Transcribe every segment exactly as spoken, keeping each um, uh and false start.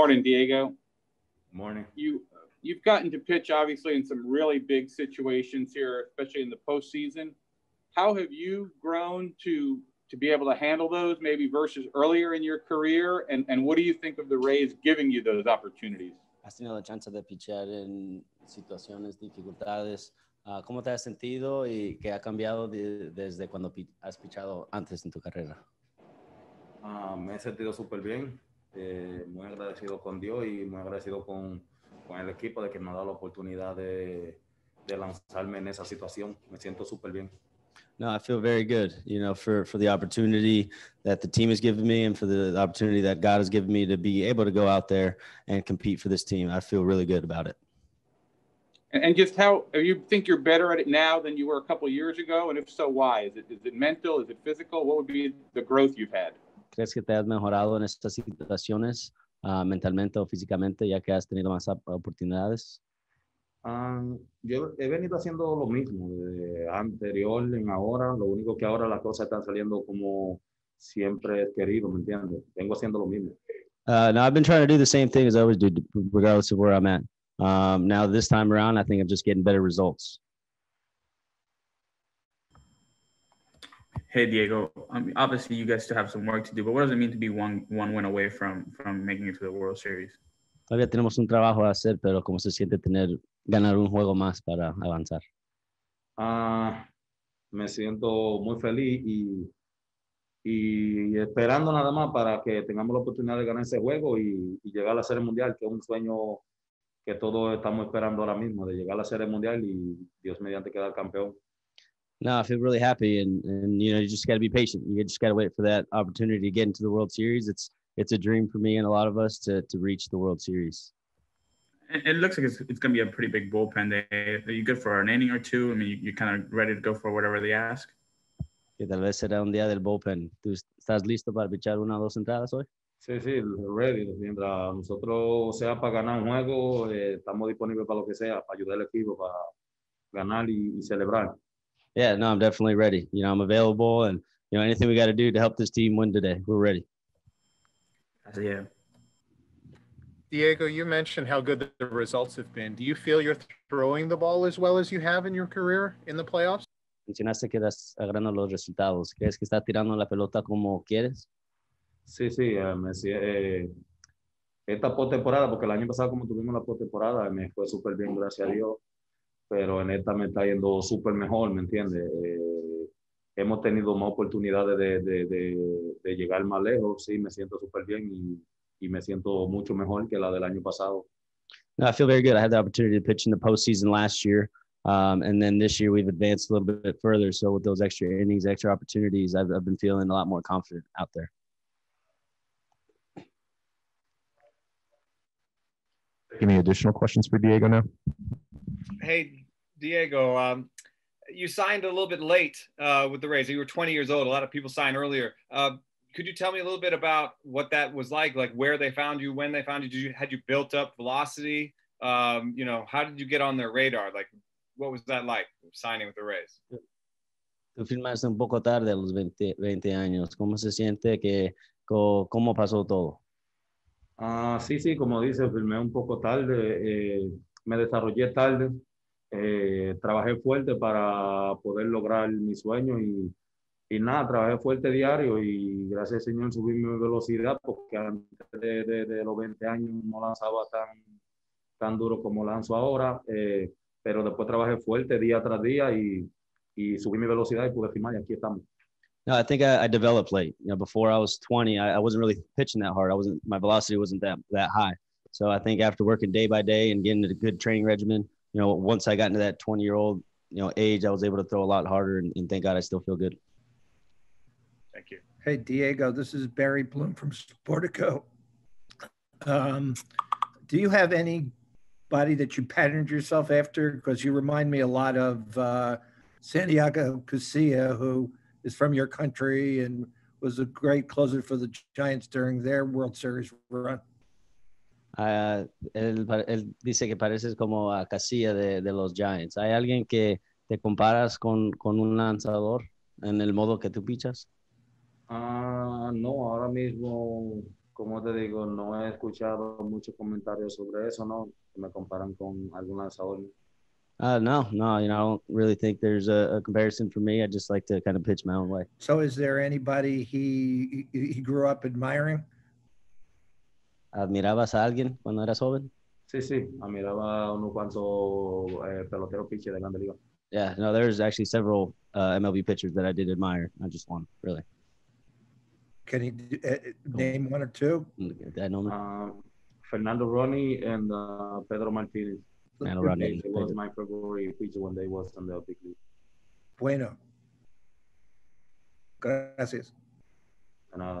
morning, Diego. Morning. You, you've gotten to pitch, obviously, in some really big situations here, especially in the postseason. How have you grown to to be able to handle those, maybe versus earlier in your career? And, and what do you think of the Rays giving you those opportunities? Has tenido la chance de pichar en situaciones, dificultades. Uh, ¿Cómo te has sentido y qué ha cambiado de, desde cuando has pichado antes en tu carrera? Uh, me he sentido súper bien, eh, muy agradecido con Dios y muy agradecido con, con el equipo de que me ha dado la oportunidad de, de lanzarme en esa situación. Me siento súper bien. No, I feel very good, you know, for, for the opportunity that the team has given me and for the opportunity that God has given me to be able to go out there and compete for this team. I feel really good about it. And just how, you think you're better at it now than you were a couple of years ago? And if so, why? Is it, is it mental? Is it physical? What would be the growth you've had? ¿Crees que te has mejorado en estas situaciones, uh, mentalmente o físicamente, ya que has tenido más oportunidades? Um, yo he venido haciendo lo mismo, de anterior en ahora, lo único que ahora las cosas están saliendo como siempre he querido, ¿me entiendes? Vengo haciendo lo mismo. Uh, no, I've been trying to do the same thing as I always do, regardless of where I'm at. Um, now this time around, I think I'm just getting better results. Hey, Diego, um, obviously you guys still have some work to do, but what does it mean to be one, one win away from, from making it to the World Series? Todavía tenemos un trabajo a hacer, pero ¿cómo se siente tener, ganar un juego más para avanzar? Uh, me siento muy feliz y, y esperando nada más para que tengamos la oportunidad de ganar ese juego y, y llegar a la Serie Mundial, que es un sueño que todos estamos esperando ahora mismo, de llegar a la Serie Mundial y Dios mediante quedar campeón. No, I feel really happy, and and you know, you just got to be patient. You just got to wait for that opportunity to get into the World Series. It's it's a dream for me and a lot of us to to reach the World Series. It looks like it's, it's going to be a pretty big bullpen day. Are you good for an inning or two? I mean, you, you're kind of ready to go for whatever they ask? Que tal vez será un día del bullpen. ¿Tú estás listo para pichar una o dos entradas hoy? Sí, sí, ready. Mientras nosotros sea para ganar un juego, eh, estamos disponibles para lo que sea, para ayudar al equipo, para ganar y, y celebrar. Yeah, no, I'm definitely ready. You know, I'm available, and you know, anything we got to do to help this team win today, we're ready. Yeah. Diego, you mentioned how good the results have been. Do you feel you're throwing the ball as well as you have in your career in the playoffs? Mencionaste que estás agarrando los resultados. ¿Crees que estás tirando la pelota como quieres? Sí, sí, eh, me, eh, esta postemporada, porque el año pasado como tuvimos la postemporada, me fue súper bien, gracias a Dios, pero en esta me está yendo súper mejor, ¿me entiendes? Eh, hemos tenido más oportunidades de, de, de, de llegar más lejos, sí, me siento súper bien y, y me siento mucho mejor que la del año pasado. No, I feel very good. I had the opportunity to pitch in the postseason last year. Um, and then this year we've advanced a little bit further. So with those extra innings, extra opportunities, I've, I've been feeling a lot more confident out there. Any additional questions for Diego now? Hey, Diego, um, you signed a little bit late uh, with the Rays. You were twenty years old. A lot of people signed earlier. Uh, could you tell me a little bit about what that was like, like where they found you, when they found you? Did you had you built up velocity? Um, you know, how did you get on their radar? Like, what was that like, signing with the Rays? Tú firmaste un poco tarde a los veinte, veinte años. ¿Cómo se siente? Que, ¿Cómo pasó todo? Ah, sí, sí, como dice, firmé un poco tarde, eh, me desarrollé tarde, eh, trabajé fuerte para poder lograr mi sueño y, y nada, trabajé fuerte diario y gracias al Señor subí mi velocidad porque antes de, de, de los veinte años no lanzaba tan, tan duro como lanzo ahora, eh, pero después trabajé fuerte día tras día y, y subí mi velocidad y pude firmar y aquí estamos. No, I think I, I developed late. You know, before I was twenty, I, I wasn't really pitching that hard. I wasn't, my velocity wasn't that that high. So I think after working day by day and getting a good training regimen, you know, once I got into that twenty-year-old, you know, age, I was able to throw a lot harder, and, and thank God I still feel good. Thank you. Hey, Diego, this is Barry Bloom from Sportico. Um, do you have anybody that you patterned yourself after? Because you remind me a lot of uh, Santiago Casilla, who is from your country and was a great closer for the Giants during their World Series run. Uh, él, él dice que pareces como a Casilla de, de los Giants. ¿Hay alguien que te comparas con, con un lanzador en el modo que tú pichas? Ah, no, ahora mismo como te digo, no he escuchado muchos comentarios sobre eso, ¿no? Que me comparan con algún lanzador. Uh, no, no, you know, I don't really think there's a, a comparison for me. I just like to kind of pitch my own way. So is there anybody he he grew up admiring? ¿Admirabas a alguien cuando eras joven? Sí, sí, admiraba unos cuantos eh, peloteros pitchers de Grande Liga. Yeah, no, there's actually several uh, M L B pitchers that I did admire, not just one, really. Can you uh, name one or two? That no Uh, Fernando Ronnie and uh, Pedro Martinez. Fernando Ronnie. It was my favorite pitcher when they was in the big league. Bueno. Gracias. De nada.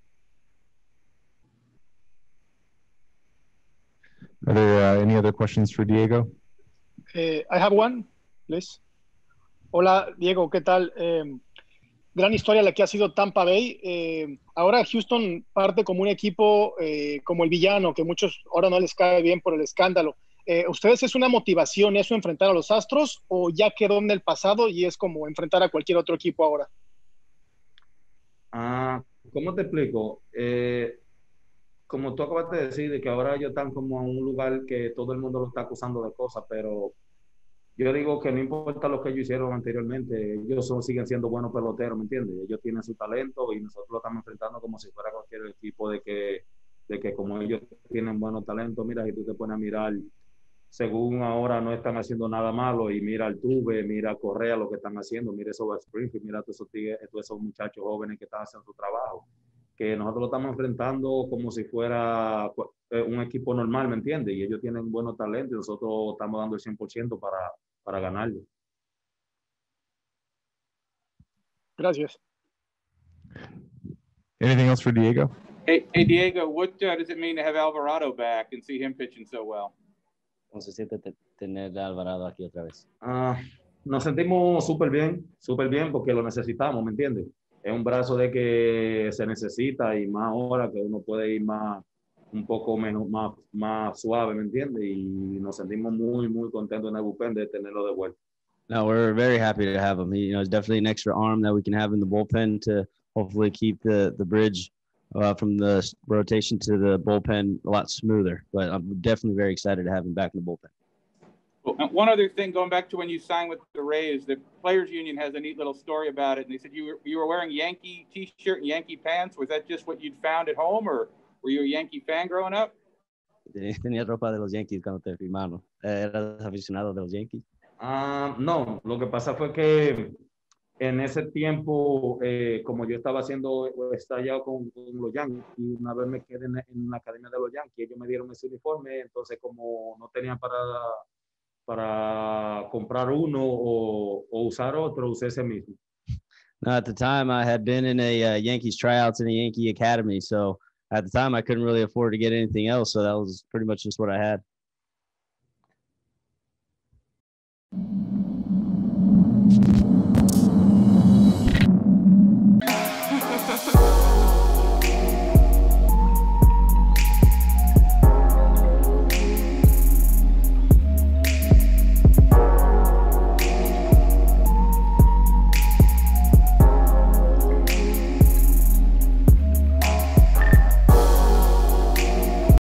Are there uh, any other questions for Diego? Eh, I have one, please. Hola, Diego, ¿qué tal? Eh, gran historia la que ha sido Tampa Bay. Eh, ahora Houston parte como un equipo eh, como el villano, que muchos ahora no les cae bien por el escándalo. Eh, ¿Ustedes es una motivación eso, enfrentar a los Astros, o ya quedó en el pasado y es como enfrentar a cualquier otro equipo ahora? Ah, ¿cómo te explico? Eh, como tú acabas de decir, de que ahora ellos están como en un lugar que todo el mundo lo está acusando de cosas, pero yo digo que no importa lo que ellos hicieron anteriormente, ellos son, siguen siendo buenos peloteros, ¿me entiendes? Ellos tienen su talento y nosotros lo estamos enfrentando como si fuera cualquier equipo de que, de que como ellos tienen buenos talentos, mira, si tú te pones a mirar, según ahora no están haciendo nada malo, y mira al Tuve, mira a Correa lo que están haciendo, mira eso a Springfield, mira a todos esos, tigres, todos esos muchachos jóvenes que están haciendo su trabajo, que nosotros lo estamos enfrentando como si fuera un equipo normal, ¿me entiendes? Y ellos tienen buenos talentos y nosotros estamos dando el cien por ciento para, para ganarlo. Gracias. Anything else for Diego? Hey, hey Diego, what uh, does it mean to have Alvarado back and see him pitching so well? ¿Cómo se siente tener a Alvarado aquí otra vez? Uh, nos sentimos súper bien, súper bien porque lo necesitamos, ¿me entiendes? Es un brazo de que se necesita y más ahora que uno puede ir más, un poco menos, más, más suave, ¿me entiendes? Y nos sentimos muy, muy contentos en el bullpen de tenerlo de vuelta. No, we're very happy to have him. He, you know, it's definitely an extra arm that we can have in the bullpen to hopefully keep the, the bridge uh, from the rotation to the bullpen a lot smoother. But I'm definitely very excited to have him back in the bullpen. Well, one other thing, going back to when you signed with the Rays, the Players Union has a neat little story about it. And they said you were, you were wearing Yankee T-shirt and Yankee pants. Was that just what you'd found at home, or were you a Yankee fan growing up? Tenía ropa de los Yankees cuando te firmaron. ¿Eras aficionado de los Yankees? Uh, no, lo que pasa fue que en ese tiempo, eh, como yo estaba haciendo estallado con, con los Yankees, una vez me quedé en, en la academia de los Yankees, ellos me dieron ese uniforme, entonces como no tenían para, para comprar uno o, o usar otro, usé ese mismo. No, at the time I had been in a uh, Yankees tryouts in a Yankee academy, so at the time I couldn't really afford to get anything else, so that was pretty much just what I had.